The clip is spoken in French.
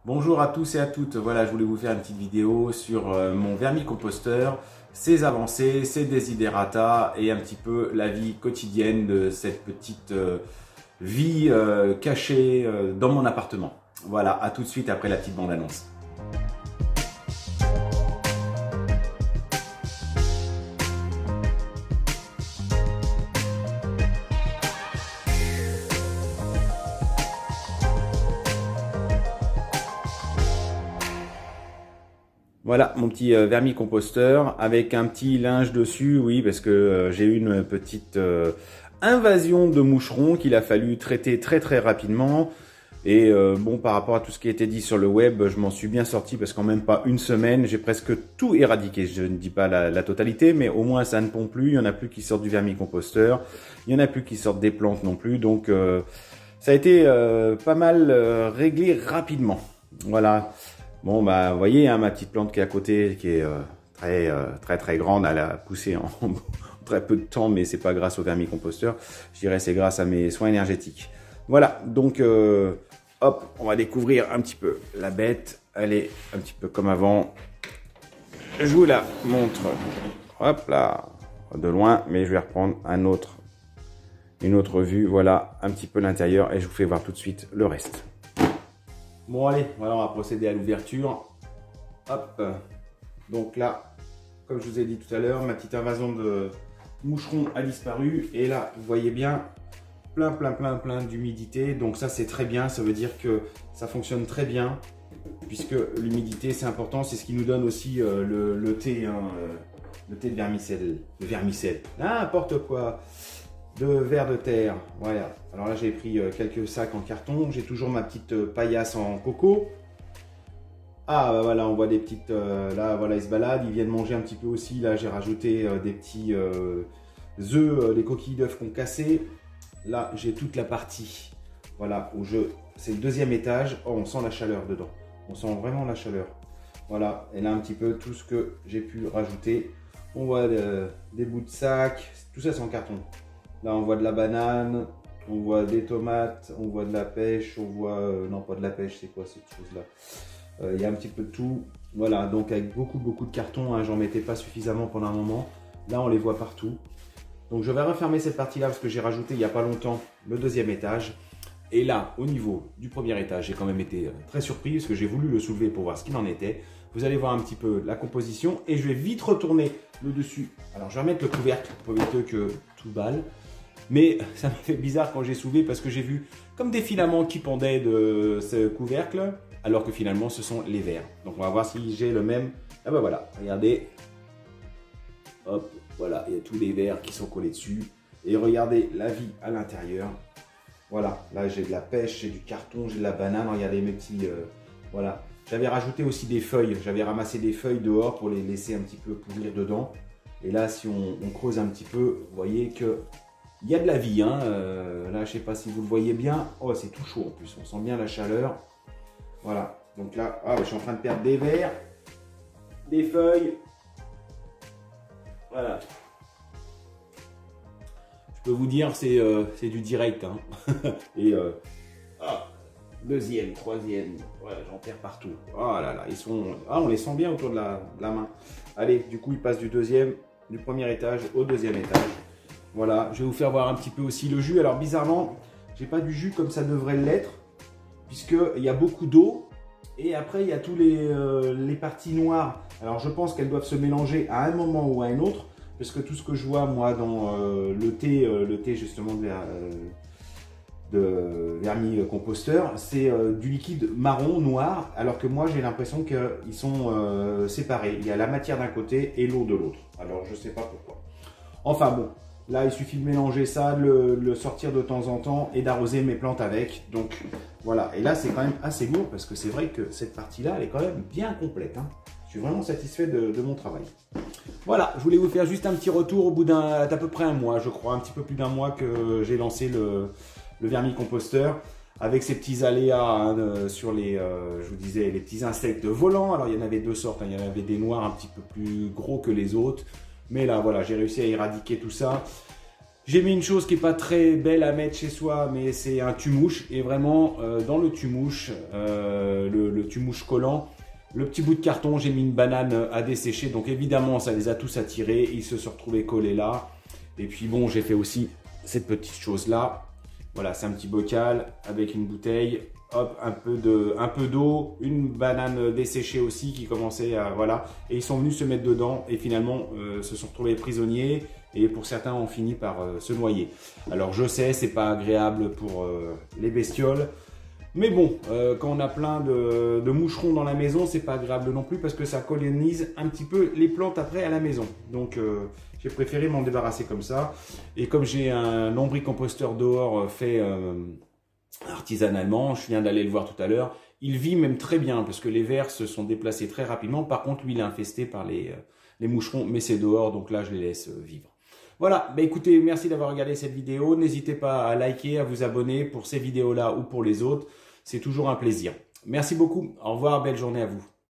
Bonjour à tous et à toutes, voilà je voulais vous faire une petite vidéo sur mon vermicomposteur, ses avancées, ses desiderata et un petit peu la vie quotidienne de cette petite vie cachée dans mon appartement. Voilà, à tout de suite après la petite bande-annonce. Voilà mon petit vermicomposteur avec un petit linge dessus, oui, parce que j'ai eu une petite invasion de moucherons qu'il a fallu traiter très rapidement. Et bon, par rapport à tout ce qui a été dit sur le web, je m'en suis bien sorti parce qu'en même pas une semaine, j'ai presque tout éradiqué. Je ne dis pas la totalité, mais au moins ça ne pond plus. Il n'y en a plus qui sortent du vermicomposteur, il n'y en a plus qui sortent des plantes non plus. Donc ça a été pas mal réglé rapidement. Voilà. Bon, bah, vous voyez, hein, ma petite plante qui est à côté, qui est très grande, elle a poussé en très peu de temps, mais c'est pas grâce au vermicomposteur. Je dirais c'est grâce à mes soins énergétiques. Voilà, donc, hop, on va découvrir un petit peu la bête. Elle est un petit peu comme avant. Je vous la montre, hop là, de loin, mais je vais reprendre une autre vue. Voilà, un petit peu l'intérieur et je vous fais voir tout de suite le reste. Bon allez, voilà, on va procéder à l'ouverture. Hop. Donc là, comme je vous ai dit tout à l'heure, ma petite invasion de moucherons a disparu. Et là, vous voyez bien, plein d'humidité. Donc ça, c'est très bien. Ça veut dire que ça fonctionne très bien. Puisque l'humidité, c'est important. C'est ce qui nous donne aussi le thé, hein, le thé de vermicelle. De vermicelle. N'importe quoi. De vers de terre, voilà. Alors là j'ai pris quelques sacs en carton, j'ai toujours ma petite paillasse en coco. Ah bah voilà, on voit des petites, là voilà ils se baladent, ils viennent manger un petit peu aussi. Là j'ai rajouté des petits œufs, les coquilles d'œufs qu'on cassé. Là j'ai toute la partie, voilà, où c'est le deuxième étage. Oh, on sent la chaleur dedans, on sent vraiment la chaleur. Voilà, et là un petit peu tout ce que j'ai pu rajouter. On voit des bouts de sac, tout ça c'est en carton. Là, on voit de la banane, on voit des tomates, on voit de la pêche, on voit... non, pas de la pêche, c'est quoi cette chose-là? Il y a un petit peu de tout. Voilà, donc avec beaucoup de cartons, hein, j'en mettais pas suffisamment pendant un moment. Là, on les voit partout. Donc, je vais refermer cette partie-là parce que j'ai rajouté il n'y a pas longtemps le deuxième étage. Et là, au niveau du premier étage, j'ai quand même été très surpris parce que j'ai voulu le soulever pour voir ce qu'il en était. Vous allez voir un petit peu la composition et je vais vite retourner le dessus. Alors, je vais remettre le couvercle pour éviter que tout balle. Mais ça m'a fait bizarre quand j'ai soulevé parce que j'ai vu comme des filaments qui pendaient de ce couvercle, alors que finalement ce sont les vers. Donc on va voir si j'ai le même. Ah ben voilà, regardez. Hop, voilà, il y a tous les vers qui sont collés dessus. Et regardez la vie à l'intérieur. Voilà, là j'ai de la pêche, j'ai du carton, j'ai de la banane. Regardez mes petits... voilà. J'avais rajouté aussi des feuilles. J'avais ramassé des feuilles dehors pour les laisser un petit peu pourrir dedans. Et là, si on creuse un petit peu, vous voyez que... il y a de la vie, hein. Là je sais pas si vous le voyez bien. Oh c'est tout chaud en plus, on sent bien la chaleur. Voilà, donc là, je suis en train de perdre des vers, des feuilles. Voilà. Je peux vous dire, c'est du direct. Hein. Et deuxième, troisième, voilà, j'en perds partout. Oh là là, ils sont... on les sent bien autour de la main. Allez, du coup ils passent du premier étage au deuxième étage. Voilà, je vais vous faire voir un petit peu aussi le jus. Alors bizarrement, j'ai pas du jus comme ça devrait l'être, puisqu'il y a beaucoup d'eau. Et après, il y a tous les parties noires. Alors je pense qu'elles doivent se mélanger à un moment ou à un autre, parce que tout ce que je vois, moi, dans le thé justement de vermicomposteur, c'est du liquide marron, noir, alors que moi, j'ai l'impression qu'ils sont séparés. Il y a la matière d'un côté et l'eau de l'autre. Alors, je sais pas pourquoi. Enfin bon. Là, il suffit de mélanger ça, de le sortir de temps en temps et d'arroser mes plantes avec. Donc, voilà. Et là, c'est quand même assez lourd parce que c'est vrai que cette partie-là, elle est quand même bien complète. Hein. Je suis vraiment satisfait de mon travail. Voilà, je voulais vous faire juste un petit retour au bout d'à peu près un mois, je crois. Un petit peu plus d'un mois que j'ai lancé le vermicomposteur avec ces petits aléas hein, sur je vous disais, les petits insectes volants. Alors, il y en avait deux sortes. Hein. Il y en avait des noirs un petit peu plus gros que les autres. Mais là, voilà, j'ai réussi à éradiquer tout ça. J'ai mis une chose qui est pas très belle à mettre chez soi, mais c'est un tue-mouche. Et vraiment, dans le tue-mouche, le tue-mouche collant, le petit bout de carton, j'ai mis une banane à dessécher. Donc évidemment, ça les a tous attirés. Ils se sont retrouvés collés là. Et puis bon, j'ai fait aussi cette petite chose là. Voilà, c'est un petit bocal avec une bouteille. Hop, un peu d'eau, une banane desséchée aussi qui commençait à... Voilà. Et ils sont venus se mettre dedans et finalement se sont retrouvés prisonniers. Et pour certains, ont fini par se noyer. Alors je sais, c'est pas agréable pour les bestioles. Mais bon, quand on a plein de moucherons dans la maison, c'est pas agréable non plus parce que ça colonise un petit peu les plantes après à la maison. Donc j'ai préféré m'en débarrasser comme ça. Et comme j'ai un lombricomposteur dehors fait artisanalement, je viens d'aller le voir tout à l'heure, il vit même très bien parce que les vers se sont déplacés très rapidement. Par contre, lui, il est infesté par les moucherons, mais c'est dehors, donc là, je les laisse vivre. Voilà, bah écoutez, merci d'avoir regardé cette vidéo. N'hésitez pas à liker, à vous abonner pour ces vidéos-là ou pour les autres. C'est toujours un plaisir. Merci beaucoup. Au revoir, belle journée à vous.